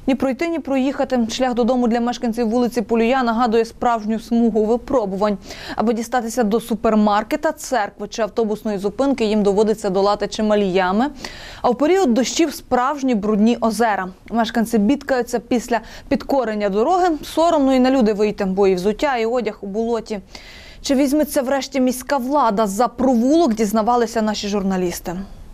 Ні пройти, ні проїхати. Шлях додому для мешканців вулиці Полюя нагадує справжню смугу випробувань. Аби дістатися до супермаркета, церкви чи автобусної зупинки, їм доводиться долати чималі ями. А в період дощів справжні брудні озера. Мешканці бідкаються після підкорення дороги. Соромно і на люди вийти, бо і взуття, і одяг у болоті. Чи візьметься врешті міська влада за провулок, дізнавалися наші журналісти.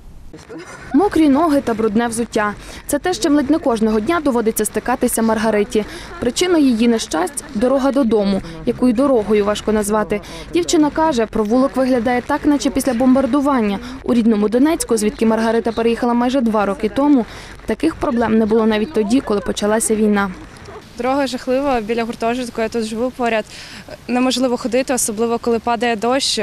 Мокрі ноги та брудне взуття – це те, з чим ледь не кожного дня доводиться стикатися Маргариті. Причина її нещасть – дорога додому, яку й дорогою важко назвати. Дівчина каже, провулок виглядає так, наче після бомбардування. У рідному Донецьку, звідки Маргарита переїхала майже 2 роки тому, таких проблем не було навіть тоді, коли почалася війна. Дорога жахлива, біля гуртожитку, я тут живу поряд. Неможливо ходити, особливо коли падає дощ,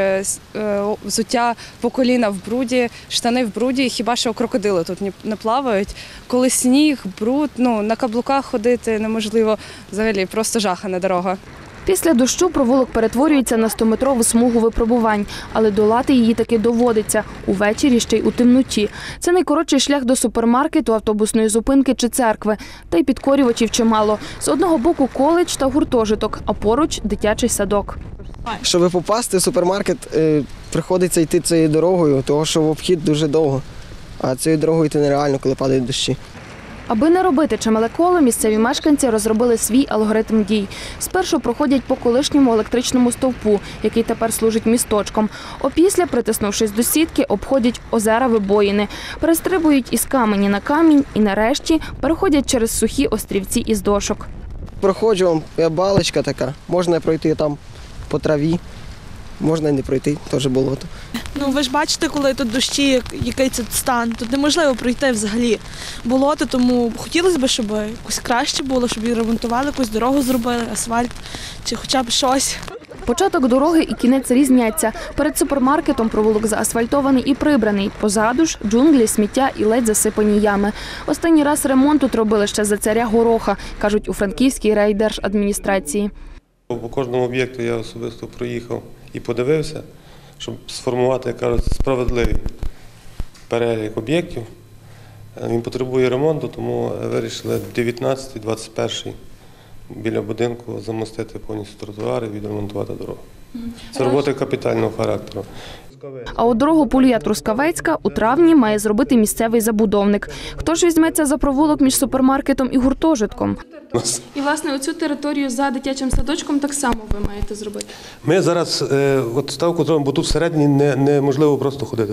взуття по коліна в бруді, штани в бруді, хіба що крокодили тут не плавають. Коли сніг, бруд, на каблуках ходити неможливо, взагалі просто жахана дорога. Після дощу провулок перетворюється на 100-метрову смугу випробувань, але долати її таки доводиться, увечері ще й у темноті. Це найкоротший шлях до супермаркету, автобусної зупинки чи церкви. Та й підкорювачів чимало. З одного боку коледж та гуртожиток, а поруч дитячий садок. Щоб попасти в супермаркет, приходиться йти цією дорогою, тому що в обхід дуже довго. А цією дорогою йти нереально, коли падають дощі. Аби не робити чимале коло, місцеві мешканці розробили свій алгоритм дій. Спершу проходять по колишньому електричному стовпу, який тепер служить місточком. Опісля, притиснувшись до сітки, обходять озера-вибоїни, перестрибують із камені на камінь і нарешті переходять через сухі острівці із дошок. Проходжу, балочка така, можна пройти там по траві, можна і не пройти, теж болото. Ви ж бачите, коли тут дощі, який це стан, тут неможливо пройти взагалі болото, тому хотілося б, щоб якось краще було, щоб її ремонтували, якусь дорогу зробили, асфальт чи хоча б щось. Початок дороги і кінець різняться. Перед супермаркетом провулок заасфальтований і прибраний. Позаду ж джунглі, сміття і ледь засипані ями. Останній раз ремонт тут робили ще за царя Гороха, кажуть у Франківській райдержадміністрації. По кожному об'єкту я особисто проїхав і подивився, щоб сформувати, як кажуть, справедливий перелік об'єктів. Він потребує ремонту, тому вирішили 19-й, 21-й біля будинку замостити повністю тротуари і відремонтувати дорогу. Це роботи капітального характеру. А от дорогу Полюя-Трускавецька у травні має зробити місцевий забудовник. Хто ж візьметься за провулок між супермаркетом і гуртожитком? І, власне, оцю територію за дитячим садочком так само ви маєте зробити? Ми зараз ставку зробимо, бо тут всередині неможливо просто ходити.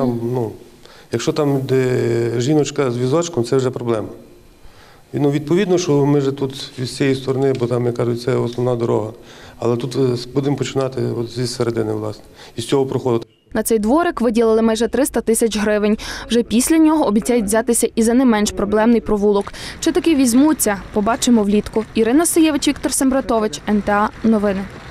Якщо там жіночка з візочком, це вже проблема. Відповідно, що ми ж тут з цієї сторони, бо там, як кажуть, це основна дорога. Але тут будемо починати зі середини, власне, і з цього проходу. На цей дворик виділили майже 300 тисяч гривень. Вже після нього обіцяють взятися і за не менш проблемний провулок. Чи таки візьмуться, побачимо влітку. Ірина Сиєвич, Віктор Сембратович, НТА Новини.